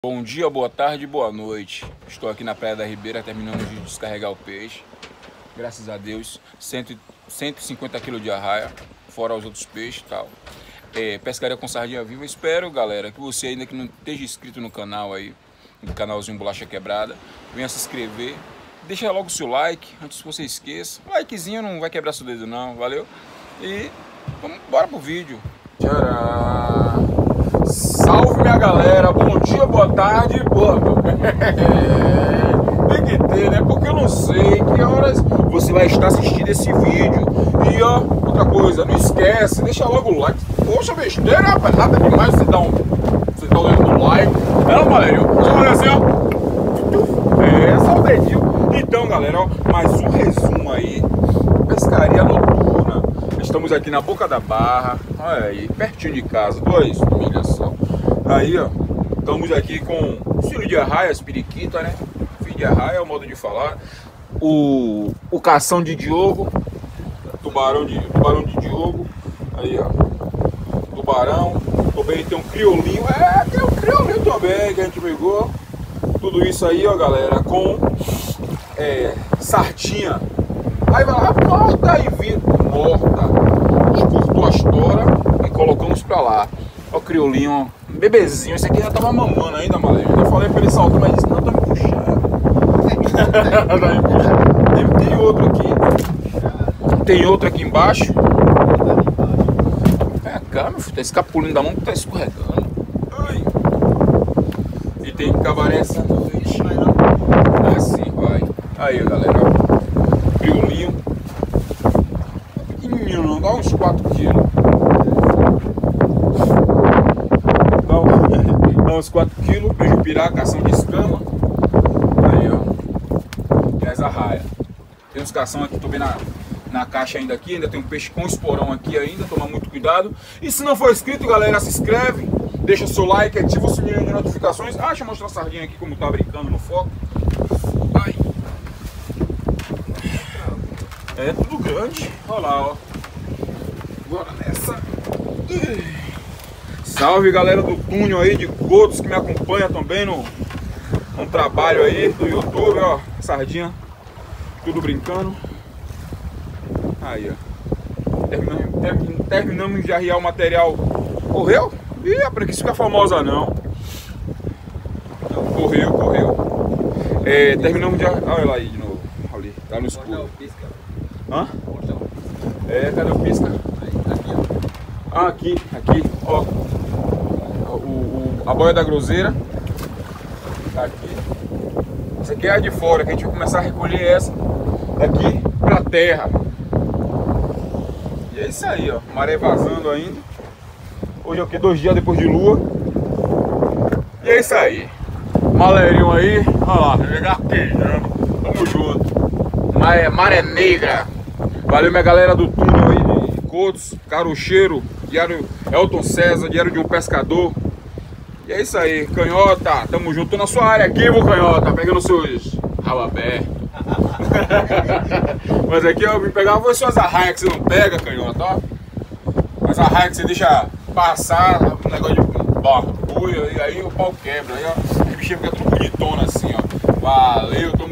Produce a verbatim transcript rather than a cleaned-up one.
Bom dia, boa tarde, boa noite. Estou aqui na Praia da Ribeira terminando de descarregar o peixe. Graças a Deus, cento, cento e cinquenta quilos de arraia, fora os outros peixes e tal. É, pescaria com sardinha viva. Espero, galera, que você ainda que não esteja inscrito no canal aí, no canalzinho Bolacha Quebrada, venha se inscrever. Deixa logo o seu like, antes que você esqueça. O likezinho não vai quebrar seu dedo não, valeu? E vamos embora pro vídeo. Tcharam! Salve minha galera, bom dia, boa tarde, boa noite. Tem que ter, né? Porque eu não sei que horas você vai estar assistindo esse vídeo. E ó, outra coisa, não esquece, deixa logo o like. Poxa, besteira, rapaz, nada demais você dar um. Você tá olhando no like. Não, Valério, só olha assim, ó. É, só o dedinho. Então, galera, ó, mais um resumo aí. Pescaria noturna. Estamos aqui na Boca da Barra, olha aí, pertinho de casa, dois milhas só. Aí, ó, estamos aqui com filho de arraia, periquita, né? Filho de arraia é o modo de falar. O, o cação de Diogo, tubarão de, tubarão de Diogo. Aí, ó, tubarão. Também tem um criolinho, é, tem um criolinho também que a gente pegou. Tudo isso aí, ó, galera, com é, sardinha. Aí vai lá, morta e vira, morta. A gente cortou as toras e colocamos pra lá. Ó o criolinho, ó, bebezinho. Esse aqui já tava mamando ainda, malandro. Eu falei pra ele saltar, mas disse, não, tá me puxando. tem, tem outro aqui. Tem outro aqui embaixo. Vem cá, meu filho, tá escapulindo da mão que tá escorregando. Ai. E tem cabaré essa noite. Assim vai. Aí, galera, ó. Criolinho. Pequenininho, não dá uns quatro quilos. Dá, dá uns quatro quilos. Beijo pirá, cação de escama. Aí, ó. Tem as arraias. Tem uns cação aqui, tô vendo na, na caixa ainda aqui. Ainda tem um peixe com esporão aqui ainda. Toma muito cuidado. E se não for inscrito, galera, se inscreve. Deixa seu like, ativa o sininho de notificações. Ah, deixa eu mostrar a sardinha aqui como tá brincando no foco. Ai. É tudo grande. Olha lá, ó. Bora nessa. Salve, galera do túnel aí, de Cotos que me acompanha também no, no trabalho aí do YouTube, ó. Sardinha. Tudo brincando. Aí, ó. Terminamos, ter, terminamos de arriar o material. Correu? Ih, a preguiça fica famosa não. Correu, correu. É, terminamos de arriar. Olha lá aí de novo. Ali, tá no escuro. Hã? É, cadê o pisca? Ah, aqui, aqui, ó. O, o, a boia da groseira. Tá aqui. Essa aqui é a de fora, que a gente vai começar a recolher essa daqui pra terra. E é isso aí, ó. Maré vazando ainda. Hoje é o que? Dois dias depois de lua. E é isso aí. Malerinho aí. Olha lá, gaguejando. Tamo junto. Maré, maré negra. Valeu minha galera do túnel aí de Cotos, Carocheiro, Diário Elton César, Diário de um Pescador. E é isso aí, Canhota, tamo junto. Tô na sua área aqui, vou Canhota, pegando seus rababé. Mas aqui eu vim pegar foi suas arraias que você não pega, Canhota, ó. As arraias que você deixa passar, um negócio de barbuia, e aí o pau quebra. Aí ó, a bichinha fica tudo bonitona assim, ó. Valeu, tamo